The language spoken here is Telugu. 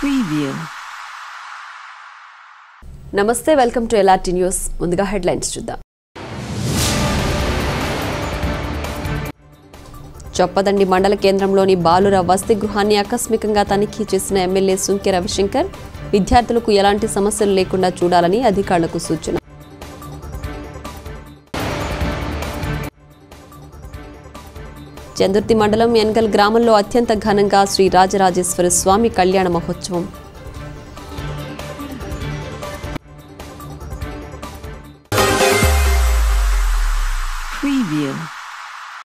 Preview. నమస్తే, వెల్కమ్ టు LRT న్యూస్. ముందుగా హెడ్లైన్స్ చూద్దాం. చొప్పదండి మండల కేంద్రంలోని బాలుర వసతి గృహాన్ని ఆకస్మికంగా తనిఖీ చేసిన ఎమ్మెల్యే సుంకె రవిశంకర్ విద్యార్థులకు ఎలాంటి సమస్యలు లేకుండా చూడాలని అధికారులకు సూచన. చందుర్తి మండలం ఎన్గల్ గ్రామంలో అత్యంత ఘనంగా శ్రీ రాజరాజేశ్వర స్వామి కళ్యాణ మహోత్సవం